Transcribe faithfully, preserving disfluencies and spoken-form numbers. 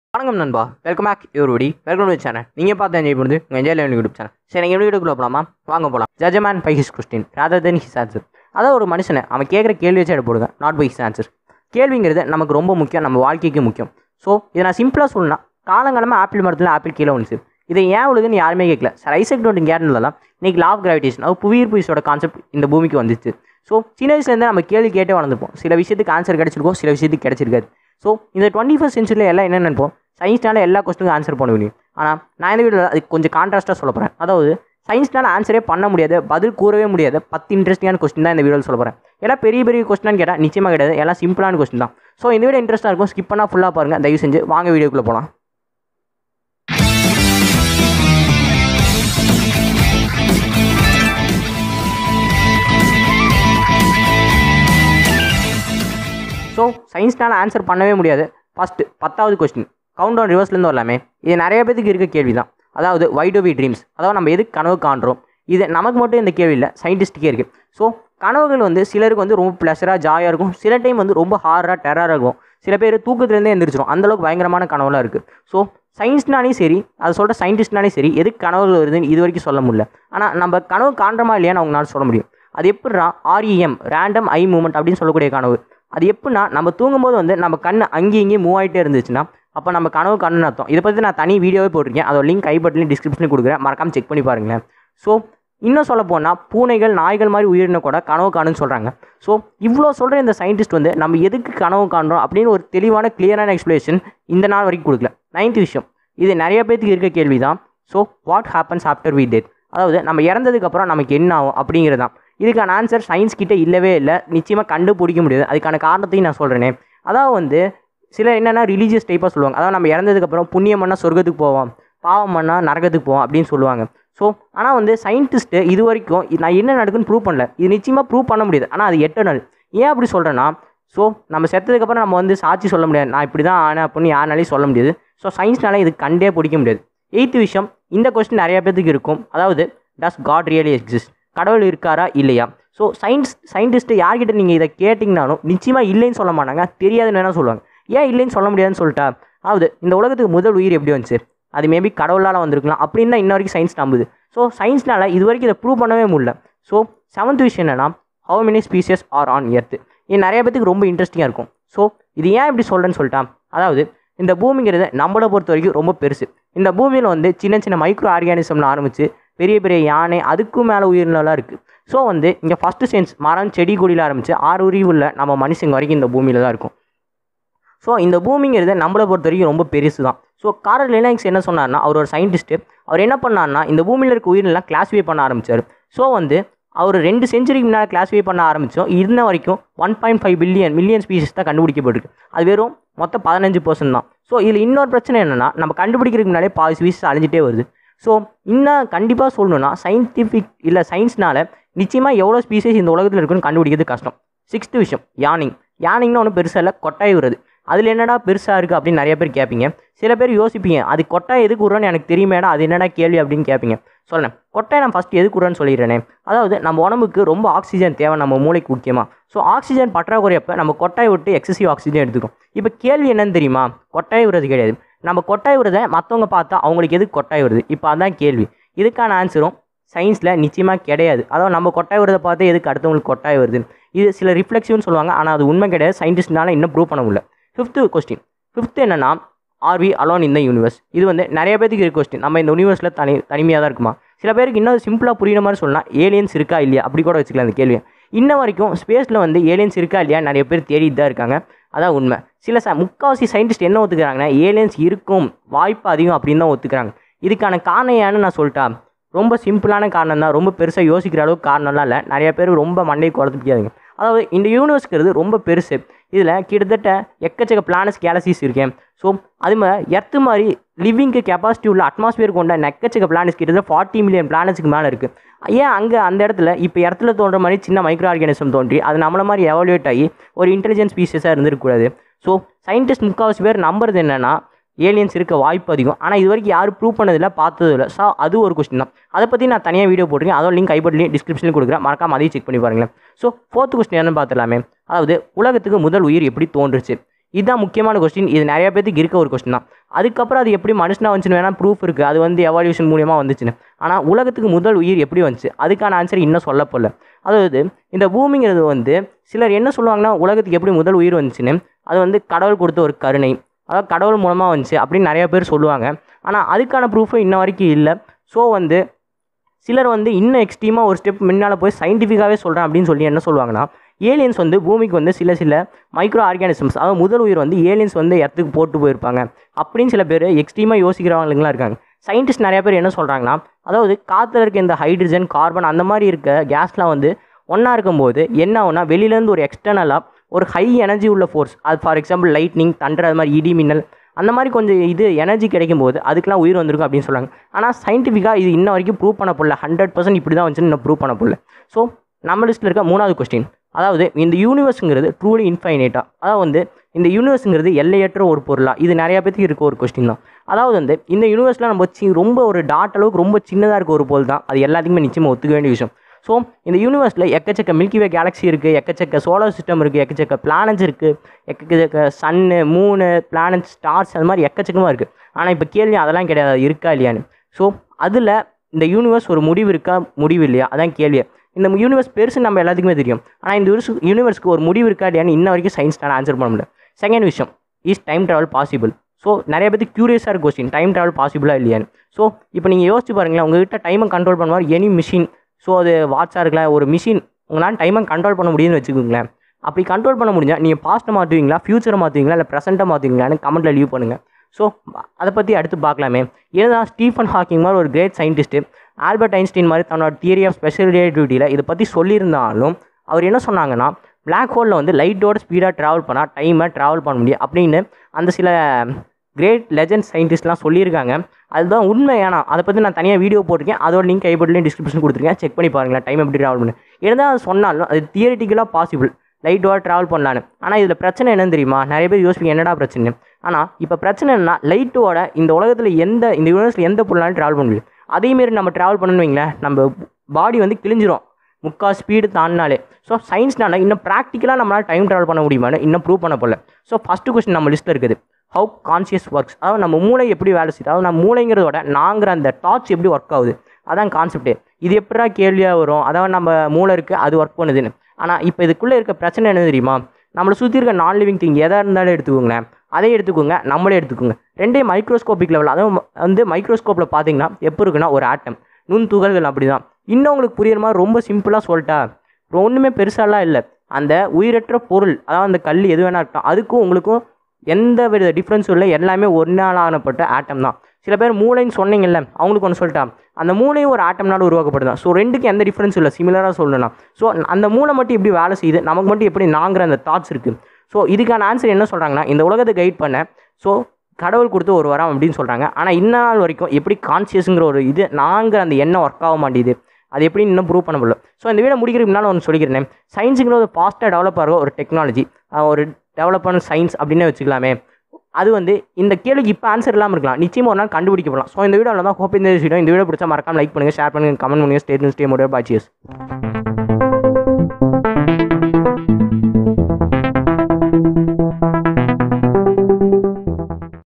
வணக்கம் நண்பா, welcome back your welcome to channel. நீங்கள் பார்த்து என்ஜாய் பண்ணுறது உங்கள் என்ஜாய் லேர்னிங் யூடியூப் சேனல். சரி, நீங்கள் வீடியோக்குள்ளே போகலாமா? வாங்க போகலாம். Judgement by his question rather than his answer. அதாவது ஒரு மனுஷனை அவன் கேட்குற கேள்வி வச்சு எடுப்படுங்க, நாட் பை ஹிஸ் ஆன்சர். கேள்விங்கிறது நமக்கு ரொம்ப முக்கியம், நம்ம வாழ்க்கைக்கு முக்கியம். ஸோ இதை நான் சிம்பிளாக சொல்லணும். காலங்காலமாக ஆப்பிள் மரத்தில் ஆப்பிள் கீழே வந்துச்சு. இதை ஏன் உலகன்னு யாருமே கேட்கல. சார் ஐசக் நியூட்டன் கேட்டதுலாம் இன்றைக்கி லா ஆஃப் கிராவிடேஷன் அது புவியீர்ப்பு விசையோட கான்செப்ட் இந்த பூமிக்கு வந்துச்சு. ஸோ சின்ன வயசுலேருந்து நம்ம கேள்வி கேட்டே வளர்ந்துப்போம். சில விஷயத்துக்கு ஆன்சர் கிடச்சிருக்கோம், சில விஷயத்துக்கு கிடச்சிருக்காது. ஸோ இந்த டுவெண்ட்டி ஃபஸ்ட் சென்ச்சுரியில் எல்லாம் என்ன நினைப்போம், சயின்ஸ்னால எல்லா கொஸ்டினுக்கும் ஆன்சர் பண்ண முடியும். ஆனால் நான் இந்த வீடியோவில் அதுக்கு கொஞ்சம் கான்ட்ராஸ்ட்டாக சொல்ல போகிறேன். அதாவது சயின்ஸ்னால ஆன்சரே பண்ண முடியாது, பதில் கூறவே முடியாது பத்து இன்ட்ரெஸ்டிங்கான கொஸ்டின் தான் இந்த வீடியோவில் சொல்ல போகிறேன். எல்லாம் பெரிய பெரிய கொஸ்டினான்னு கேட்டால் நிச்சயமாக கிடையாது, எல்லாம் சிம்பிளான கொஸ்டின் தான். ஸோ இந்த வீடியோ இன்ட்ரெஸ்ட்டாக இருக்கும், ஸ்கிப் பண்ணால் ஃபுல்லாக பாருங்கள் தயவு செஞ்சு. வாங்க வீடியோக்குள்ளே போகலாம். ஸோ சயின்ஸ்னால ஆன்சர் பண்ணவே முடியாது. ஃபஸ்ட்டு பத்தாவது கொஸ்டின் கவுண்ட் டவுன் ரிவர்ஸ்லேருந்து வரலாமே. இது நிறைய பேருக்கு இருக்க கேள்வி தான். அதாவது வை டு வி ட்ரீம்ஸ், அதாவது நம்ம எதுக்கு கனவு காண்றோம். இது நமக்கு மட்டும் இந்த கேள்வி இல்லை, சயின்டிஸ்ட்டுக்கே இருக்குது. ஸோ கனவுகள் வந்து சிலருக்கு வந்து ரொம்ப ப்ளஷராக ஜாயாக இருக்கும், சில டைம் வந்து ரொம்ப ஹாராக டெரராக இருக்கும். சில பேர் தூக்கத்துலேருந்தே எழுந்திரிச்சிடும், அந்தளவுக்கு பயங்கரமான கனவுலாம் இருக்குது. ஸோ சயின்ஸ்னாலே சரி, அதை சொல்கிற சயின்டிஸ்ட்னாலே சரி, எதுக்கு கனவுகள் வருதுன்னு இது வரைக்கும் சொல்ல முடியல. ஆனால் நம்ம கனவு காண்றோமா இல்லையான்னு அவங்களால சொல்ல முடியும். அது எப்படின்னா ஆர்இஎம் ரேண்டம் ஐ மூமெண்ட் அப்படின்னு சொல்லக்கூடிய கனவு. அது எப்படின்னா நம்ம தூங்கும்போது வந்து நம்ம கண் அங்கேயும் இங்கேயும் மூவ் ஆகிட்டே இருந்துச்சுன்னா அப்போ நம்ம கனவு கண்ணுன்னு அர்த்தம். இதை பற்றி நான் தனி வீடியோவே போட்டிருக்கேன், அதோட லிங்க் ஐ பட்டன்லையும் டிஸ்கிரிப்ஷனில் கொடுக்குறேன், மறக்காமல் செக் பண்ணி பாருங்களேன். ஸோ இன்னும் சொல்ல போனால் பூனைகள் நாய்கள் மாதிரி உயிரின கூட கனவு காணுன்னு சொல்கிறாங்க. ஸோ இவ்வளோ சொல்கிற இந்த சயின்டிஸ்ட் வந்து நம்ம எதுக்கு கனவு காண்றோம் அப்படின்னு ஒரு தெளிவான கிளியரான எக்ஸ்பிளேஷன் இந்த நாள் வரைக்கும் கொடுக்கல. நைன்த் விஷயம், இது நிறைய பேருக்கு இருக்க கேள்வி தான். So what happens after we death, அதாவது நம்ம இறந்ததுக்கப்புறம் நமக்கு என்ன ஆகும் அப்படிங்கிறது தான். இதுக்கான ஆன்சர் சயின்ஸ் கிட்டே இல்லவே இல்லை, நிச்சயமாக கண்டுபிடிக்க முடியாது. அதுக்கான காரணத்தையும் நான் சொல்கிறேனே. அதாவது வந்து சிலர் என்னென்னா ரிலீஜியஸ் டைப்பாக சொல்லுவாங்க. அதாவது நம்ம இறந்ததுக்கப்புறம் புண்ணியம் பண்ணால் சொர்க்கத்துக்கு போவோம், பாவம் பண்ணால் நரகத்துக்கு போவோம் அப்படின்னு சொல்லுவாங்க. ஸோ ஆனால் வந்து சயின்டிஸ்ட்டு இது வரைக்கும் நான் என்ன நடக்குன்னு ப்ரூவ் பண்ணல. இது நிச்சயமாக ப்ரூவ் பண்ண முடியாது, ஆனால் அது எட்டர்னல். ஏன் அப்படி சொல்கிறேன்னா, ஸோ நம்ம செத்ததுக்கப்புறம் நம்ம வந்து சாட்சி சொல்ல முடியாது, நான் இப்படி தான் ஆனேன் அப்படின்னு யாருனாலையும் சொல்ல முடியாது. ஸோ சயின்ஸ்னால இது கண்டே பிடிக்க முடியாது. எய்த்து விஷயம், இந்த கொஸ்டின் நிறைய பேருக்கு இருக்கும். அதாவது டஸ் காட் ரியலி எக்ஸிஸ்ட், கடவுள் இருக்காரா இல்லையா. ஸோ சயின்ஸ் சயின்டிஸ்ட்டு யார்கிட்ட நீங்கள் இதை கேட்டிங்கனாலும் நிச்சயமாக இல்லைன்னு சொல்ல மாட்டாங்க, தெரியாதுன்னு என்ன சொல்லுவாங்க. ஏன் இல்லைன்னு சொல்ல முடியாதுன்னு சொல்லிட்டா, அதாவது இந்த உலகத்துக்கு முதல் உயிர் எப்படி வந்துச்சு, அது மேபி கடவுளால் வந்திருக்கலாம் அப்படின்னு தான் இன்ன வரைக்கும் சயின்ஸ் நம்புது. ஸோ சயின்ஸ்னால இது வரைக்கும் இதை ப்ரூவ் பண்ணவே முடியல. ஸோ செவன்த் விஷயம் என்னென்னா how many species are on earth. இது நிறைய பேத்துக்கு ரொம்ப இன்ட்ரெஸ்டிங்காக இருக்கும். ஸோ இது ஏன் இப்படி சொல்கிறேன்னு சொல்லிட்டா, அதாவது இந்த பூமிங்கிறது நம்மளை பொறுத்த வரைக்கும் ரொம்ப பெருசு. இந்த பூமியில் வந்து சின்ன சின்ன மைக்ரோ ஆர்கானிசம்னு ஆரம்பித்து பெரிய பெரிய யானை அதுக்கும் மேலே உயிரினலாம் இருக்குது. ஸோ வந்து இங்கே ஃபஸ்ட்டு சென்ஸ் மரம் செடி கொடியில் ஆரம்பித்து ஆறு உரிவுள்ள நம்ம மனுஷங்க வரைக்கும் இந்த பூமியில் தான் இருக்கும். ஸோ இந்த பூமிங்கிறது நம்மளை பொறுத்த வரைக்கும் ரொம்ப பெருசு தான். ஸோ கார்ல் லினக்ஸ் என்ன சொன்னார்னா, அவர் ஒரு சயின்டிஸ்ட்டு, அவர் என்ன பண்ணார்னா இந்த பூமியில் இருக்க உயிரினெலாம் கிளாஸிஃபை பண்ண ஆரம்பித்தார். ஸோ வந்து அவர் ரெண்டு செஞ்சுரிக்கு முன்னால் கிளாஸிஃபை பண்ண ஆரம்பித்தோம். இன்ன வரைக்கும் one point five billion million species தான் கண்டுபிடிக்கப்பட்டிருக்கு. அது வெறும் மொத்தம் பதினஞ்சு பர்சன்ட் தான். ஸோ இதில் இன்னொரு பிரச்சனை என்னென்னா, நம்ம கண்டுபிடிக்கிறதுக்கு முன்னாலே பாதி ஸ்பீசிஸ் அழிஞ்சிட்டே வருது. ஸோ இன்னும் கண்டிப்பாக சொல்லணும்னா சயின்டிஃபிக் இல்லை சயின்ஸ்னால் நிச்சயமாக எவ்வளோ ஸ்பீசிஸ் இந்த உலகத்தில் இருக்குன்னு கண்டுபிடிக்கிறது கஷ்டம். சிக்ஸ்த்து விஷயம் யானிங். யானிங்னா ஒன்றும் பெருசாக இல்லை, கொட்டாய் விடுறது. அதில் என்னடா பெருசாக இருக்குது அப்படின்னு நிறைய பேர் கேட்பீங்க. சில பேர் யோசிப்பீங்க, அது கொட்டாய் எதுக்கு விட்றோன்னு எனக்கு தெரியுமேடா, அது என்னடா கேள்வி அப்படின்னு கேட்பீங்க. சொல்லேன், கொட்டாய் நான் ஃபஸ்ட்டு எதுக்கு விட்றேன்னு சொல்லிடுறேனே. அதாவது நம்ம உடம்புக்கு ரொம்ப ஆக்சிஜன் தேவை, நம்ம மூளைக்கு முக்கியமாக. ஸோ ஆக்சிஜன் பற்றாக்குறையப்போ நம்ம கொட்டாய் விட்டு எக்ஸசிவ் ஆக்சிஜன் எடுத்துக்கும். இப்போ கேள்வி என்னன்னு தெரியுமா, கொட்டாய் விடுறது கிடையாது. நம்ம கொட்டாய் விடுறதை மற்றவங்க பார்த்தா அவங்களுக்கு எதுக்கு கொட்டாய் வருது, இப்போ அதான் கேள்வி. இதுக்கான ஆன்சரும் சயின்ஸில் நிச்சயமாக கிடையாது. அதாவது நம்ம கொட்டாய் விடுறதை பார்த்து எதுக்கு அடுத்தவங்களுக்கு கொட்டாய் வருது, இது சில ரிஃப்ளெக்ஷன் சொல்லுவாங்க, ஆனால் அது உண்மை கிடையாது. சயின்டிஸ்ட்னால இன்னும் ப்ரூவ் பண்ண முடியல. ஃபிஃப்த்து கொஸ்டின், ஃபிஃப்த்து என்னென்னா are we alone in the universe. இது வந்து நிறைய பேருக்கு இருக்க கொஸ்டின். நம்ம இந்த யூனிவர்ஸில் தனி தனிமையாக தான் இருக்குமா. சில பேருக்கு இன்னும் சிம்பிளாக புரியுற மாதிரி சொல்லலாம், ஏலியன்ஸ் இருக்கா இல்லையா அப்படி கூட வச்சுக்கலாம் அந்த கேள்வியை. இன்ன வரைக்கும் ஸ்பேஸில் வந்து ஏலியன்ஸ் இருக்கா இல்லையா நிறைய பேர் தேடிட்டு தான் இருக்காங்க, அதான் உண்மை. சில ச முக்கால்வாசி சயின்டிஸ்ட் என்ன ஒத்துக்கிறாங்கன்னா ஏலியன்ஸ் இருக்கும் வாய்ப்பு அதிகம் அப்படின்னு தான் ஒத்துக்கிறாங்க. இதுக்கான காரணம் ஏன்னு நான் சொல்லிட்டா, ரொம்ப சிம்பிளான காரணம் தான், ரொம்ப பெருசாக யோசிக்கிற அளவுக்கு காரணம்லாம் இல்லை. நிறைய பேர் ரொம்ப மண்டையை குறைச்சிக்காதுங்க. அதாவது இந்த யூனிவர்ஸ்ங்கிறது ரொம்ப பெருசு. இதில் கிட்டத்தட்ட எக்கச்சக்க பிளானட்ஸ் கேலக்சிஸ் இருக்கேன். ஸோ அது மாதிரி எர்த்து மாதிரி லிவிங்க்கு கெப்பாசிட்டி உள்ள அட்மாஸ்பியர் கொண்ட எக்கச்சக்க பிளானட்ஸ் கிட்டத்தட்ட ஃபார்ட்டி மில்லியன் பிளானட்ஸ்க்கு மேலே இருக்குது. ஏன் அங்கே அந்த இடத்துல இப்போ இடத்துல தோன்ற மாதிரி சின்ன மைக்ரோ ஆர்கானிசம் தோன்றி அது நம்மள மாதிரி எவாலுவேட் ஆகி ஒரு இன்டெலிஜென்ஸ் ஸ்பீஷஸாக இருந்துருக்கக்கூடாது. ஸோ சயின்டிஸ்ட் முக்கால்வாசி பேர் நம்புறது என்னென்னா ஏலியன்ஸ் இருக்க வாய்ப்பு அதிகம், ஆனால் இது வரைக்கும் யாரும் ப்ரூவ் பண்ணதில்லை, பார்த்ததில்லை. ஸோ அது ஒரு கொஸ்டின் தான். அதை பற்றி நான் தனியாக வீடியோ போட்டிருக்கேன், அதோட லிங்க் ஐபட்லேயும் டிஸ்கிரிப்ஷனில் கொடுக்குறேன், மறக்காம அதையும் செக் பண்ணி பாருங்களேன். ஸோ ஃபோர்த்து கொஸ்டின் என்னன்னு பார்த்துலாமே. அதாவது உலகத்துக்கு முதல் உயிர் எப்படி தோன்றுச்சு. இதுதான் முக்கியமான கொஸ்டின். இது நிறைய பேருக்கு இருக்க ஒரு கொஸ்டின் தான். அதுக்கப்புறம் அது எப்படி மனுஷனாக வந்துச்சுன்னு வேணால் ப்ரூஃப் இருக்குது, அது வந்து எவால்யூஷன் மூலியமாக வந்துச்சுன்னு. ஆனால் உலகத்துக்கு முதல் உயிர் எப்படி வந்துச்சு அதுக்கான ஆன்சர் இன்னும் சொல்லப்படல. அதாவது இந்த பூமிங்கிறது வந்து சிலர் என்ன சொல்லுவாங்கன்னா உலகத்துக்கு எப்படி முதல் உயிர் வந்துச்சுன்னு, அது வந்து கடவுள் கொடுத்த ஒரு கருணை, அதாவது கடவுள் மூலமாக வந்துச்சு அப்படின்னு நிறைய பேர் சொல்லுவாங்க. ஆனால் அதுக்கான ப்ரூஃபும் இன்ன வரைக்கும் இல்லை. ஸோ வந்து சிலர் வந்து இன்னும் எக்ஸ்ட்ரீமாக ஒரு ஸ்டெப் முன்னால் போய் சயின்டிஃபிக்காகவே சொல்கிறேன் அப்படின்னு சொல்லி என்ன சொல்லுவாங்கன்னா, ஏலியன்ஸ் வந்து பூமிக்கு வந்து சில சில மைக்ரோ ஆர்கானிசம்ஸ், அதாவது முதல் உயிர் வந்து ஏலியன்ஸ் வந்து இடத்துக்கு போட்டு போயிருப்பாங்க அப்படின்னு சில பேர் எக்ஸ்ட்ரீமாக யோசிக்கிறவங்களுக்குலாம் இருக்காங்க. சயின்டிஸ்ட் நிறைய பேர் என்ன சொல்கிறாங்கன்னா, அதாவது காற்றுல இருக்க இந்த ஹைட்ரஜன் கார்பன் அந்த மாதிரி இருக்க கேஸ்லாம் வந்து ஒன்றா இருக்கும்போது என்ன ஆகுனா வெளியிலேருந்து ஒரு எக்ஸ்டர்னலாக ஒரு ஹை எனர்ஜி உள்ள ஃபோர்ஸ், அது ஃபார் எக்ஸாம்பிள் லைட்னிங் தண்டர், அது மாதிரி இடி மின்னல் அந்த மாதிரி கொஞ்சம் இது எனர்ஜி கிடைக்கும் போது அதுக்கெலாம் உயிர் வந்திருக்கும் அப்படின்னு சொல்கிறாங்க. ஆனால் சயின்டிஃபிக்காக இது இன்ன வரைக்கும் ப்ரூவ் பண்ண போடல. ஹண்ட்ரட் பர்சன்ட் இப்படி தான் வந்துச்சுன்னு இன்னும் ப்ரூவ் பண்ண போடல. ஸோ நம்ம லிஸ்ட்டில் இருக்க மூணாவது கொஸ்டின், அதாவது இந்த யூனிவர்ஸுங்கிறது ட்ரூலி இன்ஃபைனைட்டாக, அதாவது வந்து இந்த யூனிவர்ஸுங்கிறது எல்லையற்ற ஒரு பொருளாக, இது நிறையா பேருக்கு இருக்க ஒரு கொஸ்டின் தான். அதாவது வந்து இந்த யூனிவர்ஸில் நம்ம சி ரொம்ப ஒரு டாட் அளவுக்கு ரொம்ப சின்னதாக இருக்க ஒரு பொருள் தான், அது எல்லாத்துக்குமே நிச்சயமாக ஒத்துக்க வேண்டிய விஷயம். ஸோ இந்த யூனிவர்ஸில் எக்கச்சக்க மில்கிவே கேலக்ஸி இருக்குது, எக்கச்சக்க சோலார் சிஸ்டம் இருக்குது, எக்கச்சக்க பிளானட்ஸ் இருக்குது, எக்கச்சக்க சன்னு மூணு பிளானட்ஸ் ஸ்டார்ஸ் அது மாதிரி எக்கச்சக்கமாக இருக்குது. ஆனால் இப்போ கேள்வி அதெல்லாம் கிடையாது, இருக்கா இல்லையான்னு. ஸோ அதில் இந்த யூனிவர்ஸ் ஒரு முடிவு இருக்கா முடிவு இல்லையா அதான் கேள்வி. இந்த யூனிவர்ஸ் பெருசு நம்ம எல்லாத்துக்குமே தெரியும், ஆனால் இந்த யூனிவர்ஸ்க்கு ஒரு முடிவு இருக்கா இல்லையான்னு இன்ன வரைக்கும் சயின்ஸ்னால் ஆன்சர் பண்ண முடியல. செகண்ட் விஷயம், is time travel possible? So நிறைய பேருக்கு க்யூரியஸாக இருக்க கொஸ்டின், டைம் ட்ராவல் பாசிபிளாக இல்லையான்னு. ஸோ இப்போ நீங்கள் யோசிச்சு பாருங்களேன், உங்கள்கிட்ட டைமை கண்ட்ரோல் பண்ணுவார் எனி மிஷின். ஸோ அது வாட்சாக இருக்கலாம், ஒரு மிஷின் உங்களால் டைமை கண்ட்ரோல் பண்ண முடியும்னு வச்சுக்கோங்களேன். அப்படி கண்ட்ரோல் பண்ண முடிஞ்சால் நீங்கள் பாஸ்ட்டை மாற்றுவீங்களா, ஃபியூச்சரை மாற்றுவீங்களா, இல்லை ப்ரெசென்ட்டை மாற்றுவீங்களான்னு கமெண்ட்டில் லீவ் பண்ணுங்கள். ஸோ அதை பற்றி அடுத்து பார்க்கலாமே. ஏன்னா ஸ்டீஃபன் ஹாக்கிங் மாதிரி ஒரு கிரேட் சயின்டிஸ்ட்டு, ஆல்பர்ட் ஐன்ஸ்டீன் மாதிரி தன்னோட தியரி ஆஃப் ஸ்பெஷல் ரிலேட்டிவிட்டியில் இதை பற்றி சொல்லியிருந்தாலும் அவர் என்ன சொன்னாங்கன்னா, பிளாக் ஹோலில் வந்து லைட்டோட ஸ்பீடாக ட்ராவல் பண்ணால் டைமை ட்ராவல் பண்ண முடியும் அப்படின்னு அந்த சில கிரேட் லெஜண்ட் சயின்டிஸ்ட்லாம் சொல்லியிருக்காங்க. அதுதான் உண்மை. ஏன்னா அதை பற்றி நான் தனியாக வீடியோ போட்டிருக்கேன், அதோட லிங்க் கைப்படலையும் டிஸ்கிரிப்ஷன் கொடுத்துருக்கேன், செக் பண்ணி பாருங்களேன் டைம் எப்படி ட்ராவல் பண்ணு. இருந்தால் அது சொன்னாலும் அது தியரிட்டிக்கலாக பாசிபிள் லைட்டோட ட்ராவல் பண்ணலான்னு. ஆனால் இதில் பிரச்சனை என்னன்னு தெரியுமா, நிறைய பேர் யோசிப்பீங்க என்னடா பிரச்சனை. ஆனால் இப்போ பிரச்சனை என்னன்னா, லைட்டோட இந்த உலகத்தில் எந்த இந்த யூனிவர்ஸில் எந்த பொருளாலும் ட்ராவல் பண்ண முடியும். அதேமாரி நம்ம ட்ராவல் பண்ணணும் வைங்களேன், நம்ம பாடி வந்து கிழிஞ்சிரும் முக்கால் ஸ்பீடு தாண்டினாலே. ஸோ சயின்ஸ்னால இன்னும் ப்ராக்டிக்கலாக நம்மளால் டைம் ட்ராவல் பண்ண முடியுமான்னு இன்னும் ப்ரூவ் பண்ண போகல. ஸோ ஃபஸ்ட்டு கொஸ்டின் நம்ம லிஸ்ட்டில் இருக்குது, ஹவு கான்சியஸ் ஒர்க்ஸ்? அதாவது நம்ம மூளை எப்படி வேலை செய்யுது, அதாவது நம்ம மூளைங்கிறதோட நாங்கிற அந்த தாட்ஸ் எப்படி ஒர்க் ஆகுது, அதான் கான்செப்டே. இது எப்படா கேள்வியாக வரும், அதாவது நம்ம மூளை இருக்குது அது ஒர்க் பண்ணுதுன்னு. ஆனால் இப்போ இதுக்குள்ளே இருக்க பிரச்சனை என்ன தெரியுமா, நம்மளை சுற்றி இருக்க நான் லிவிங் திங் எதாக இருந்தாலும் எடுத்துக்கோங்களேன், அதே எடுத்துக்கோங்க, நம்மளே எடுத்துக்கோங்க, ரெண்டே மைக்ரோஸ்கோபிக் லெவல். அதுவும் வந்து மைக்ரோஸ்கோப்பில் பார்த்தீங்கன்னா எப்போ இருக்குன்னா ஒரு ஆட்டம் நுண் துகள்கள் அப்படி தான். இன்னும் உங்களுக்கு புரியுற மாதிரி ரொம்ப சிம்பிளாக சொல்லிட்டா, ஒன்றுமே பெருசாலாம் இல்லை. அந்த உயிரற்ற பொருள், அதாவது அந்த கல் எது வேணா இருக்கட்டும், அதுக்கும் உங்களுக்கும் எந்த வித டிஃப்ரென்ஸும் இல்லை, எல்லாமே ஒரு நாள் ஆனப்பட்ட ஆட்டம் தான். சில பேர் மூளைன்னு சொன்னீங்கல்ல, அவங்களுக்கு ஒன்று சொல்லிட்டா, அந்த மூளையும் ஒரு ஆட்டம்னால உருவாக்கப்படுது தான். ஸோ ரெண்டுக்கு எந்த டிஃப்ரென்ஸும் இல்லை, சிமிலராக சொல்லணும். ஸோ அந்த மூளை மட்டும் இப்படி வேலை செய்யுது, நமக்கு மட்டும் எப்படி நாங்கிற அந்த தாட்ஸ் இருக்குது. ஸோ இதுக்கான ஆன்சர் என்ன சொல்கிறாங்கன்னா, இந்த உலகத்தை கைட் பண்ண ஸோ கடவுள் கொடுத்து ஒரு வரம் அப்படின்னு சொல்கிறாங்க. ஆனால் இந்நாள் வரைக்கும் எப்படி கான்சியஸுங்கிற ஒரு இது நாங்கிற அந்த எண்ணம் ஒர்க் ஆக மாட்டேது, அது எப்படி இன்னும் ப்ரூவ் பண்ண முடியல. ஸோ இந்த வீடியோ முடிக்கிறதுக்கு முன்னால் ஒன்று சொல்லிக்கிறேன், சயின்ஸுங்கிற ஒரு ஃபாஸ்ட்டாக டெவலப் ஆகிற ஒரு டெக்னாலஜி, ஒரு டெவலப்பான சயின்ஸ் அப்படின்னே வச்சுக்கலாமே. அது வந்து இந்த கேள்விக்கு இப்போ ஆன்சர் இல்லாமல் இருக்கலாம், நிச்சயமாக ஒரு நாள் கண்டுபிடிக்கப்படலாம். ஸோ இந்த வீடியோவில் தான் ஹோப் இந்த வீடியோ இந்த வீடியோ பிடிச்சா மறக்காம லைக் பண்ணுங்கள், ஷேர் பண்ணுங்கள், கமெண்ட் பண்ணுங்கள். Stay stay motivate bye. Cheers.